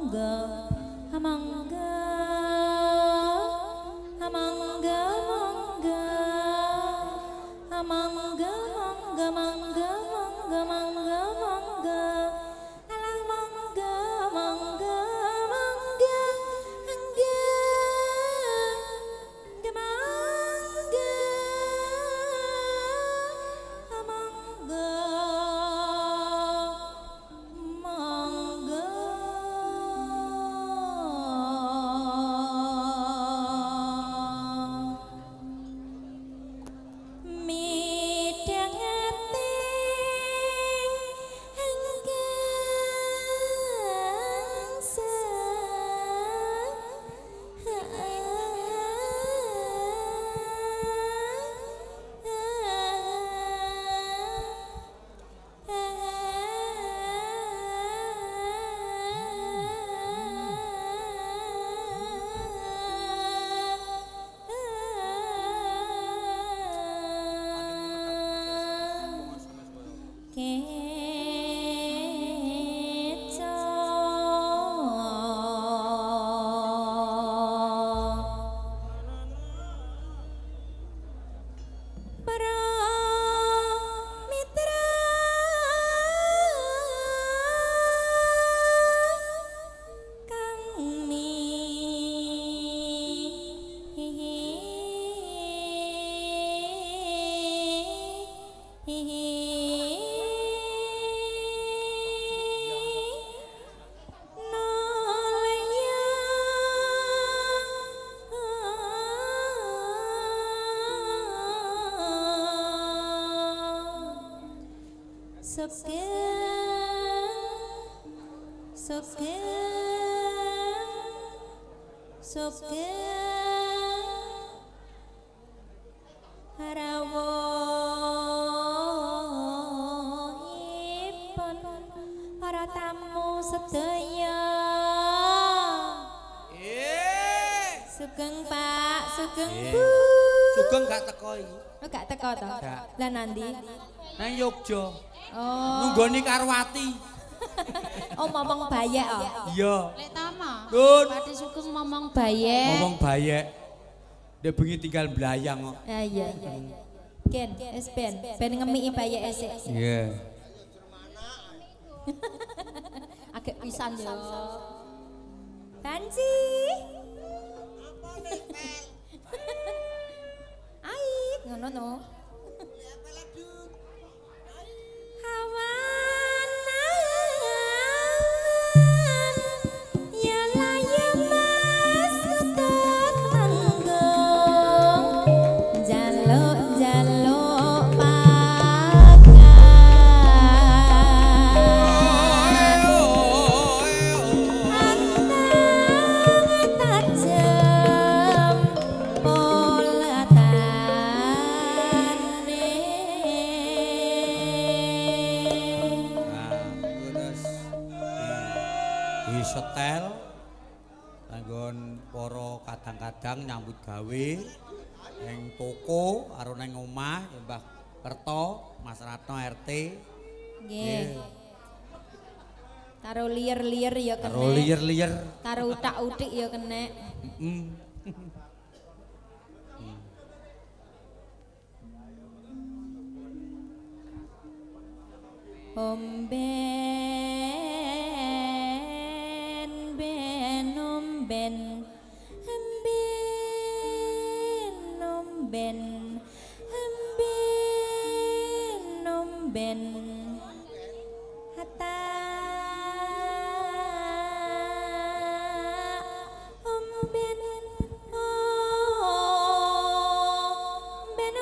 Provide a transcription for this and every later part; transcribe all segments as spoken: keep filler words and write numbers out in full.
Lah nanti nang Yogya. Oh. Nunggoni Karwati. Oh, momong bayek oh. Iya. Lek tama. Nun. Pati Sugeng momong bayek. Momong bayek. Dek bengi tinggal blayang kok. Ya iya iya. Ken, wis ben, ben ngemiki bayek esik. Iya. Agak pisan yo. Banci. Ai, ngono no. Setel kanggon para kadang-kadang nyambut gawe ning toko karo ning omah Mbah Kerto, Mas Ratno R T. Nggih. Karo liyer-liyer ya kena. Karo liyer-liyer. Karo utak-utik ya kena. Heeh. Omben ben omben emben omben emben omben hatta omben omben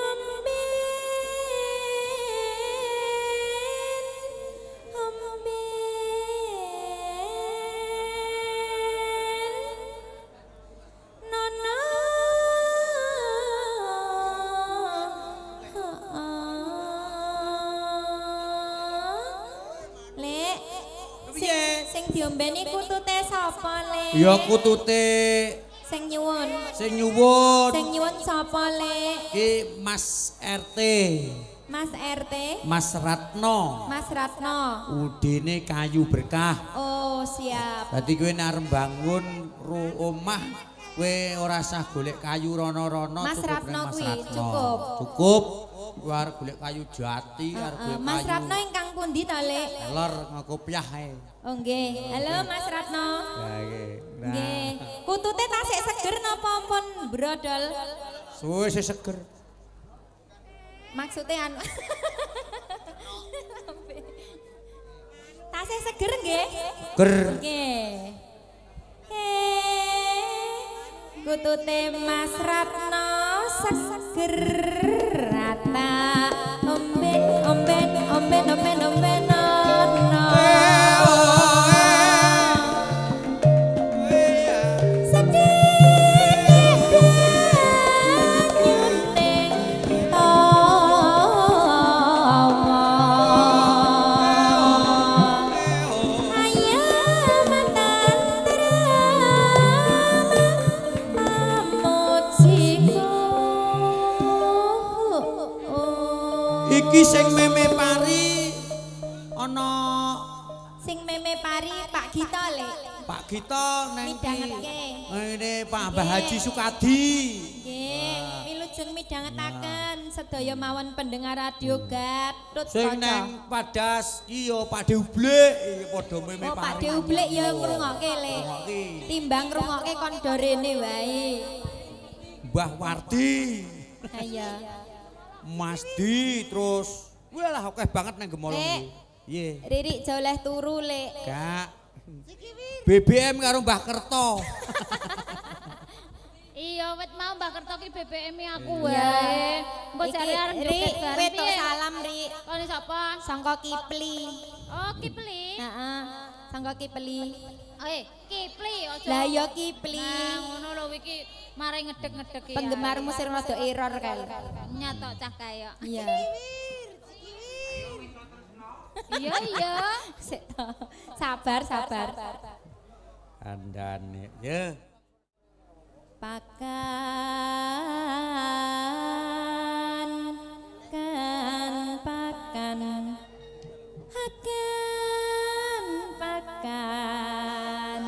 sing diombeni kutute sapa Le? Ya kutute sing nyuwun. Sing nyuwun. Sing nyuwun sapa Le? Ki Mas R T. Mas R T. Mas Ratno. Mas Ratno. Udine kayu berkah. Oh, siap. Dadi kowe nek arep bangun omah kowe ora usah golek kayu rono-rono Mas cukup Ratno nang Mas kuwi, Ratno. cukup. Cukup. Kowe arep golek kayu jati, arep Heeh, golek Mas kayu. Ratno ingkang pundi to, Lek? Lor ngokopiah ae. Oh nggih. Halo Mas Ratno. Ya nggih. Nah. Nggih. Kutute tasik seger napa pun brodol? Suwe sih seger. Maksudnya anu. Tasik seger nggih? Ger. Nggih. Eh, kutute Mas Ratno seger rata omben omben omben omben omben no. Iki sing meme pari ana Sing meme pari Pak Gito le. Pak Gito neng Midhangetke. Ngene Pak Mbah Haji Sukadi. Nggih, wilujeng midhangetaken sedaya mawon pendengar radio Gatot Sing Kaca. neng Padas iya Pak Deublek iki padha meme Oh, pari. Pak Deublek ya ngrungokke le. Ngrungokke. Timbang ngrungokke kon do rene wae. Mbah Wardi. Ha iya. Mas Di terus walah akeh banget nang Gemolong Lek. iki. Nggih. Ririk joleh turu le. Gak. B B M karo Mbah Kerto. Iya, wit mau Mbak Kerto ki B B M-i aku Iya. wae. Engko Iki, jare arep Ri, joget bareng kowe tok piye? salam Ri. Kone sapa? Sangka Kipli. Oh, Kipli. Heeh. Sangka Kipli. Eh, Kipli aja. Lah ya Kipli. Nah, ngono lho iki mari ngedek-ngedek ya. Penggemarmu sing rada error kae. Nyatok cah kaya. Iya. Iya, iya. Sik to. Sabar, sabar. Andane ya. Pakan kan pakan akan pakan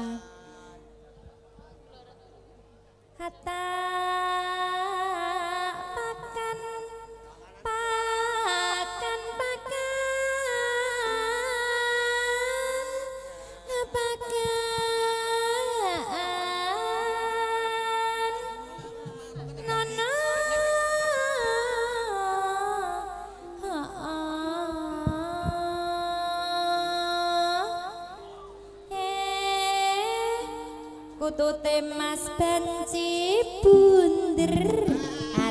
hatta pakan pakan pakan pakan nono kutute Mas Banci bunder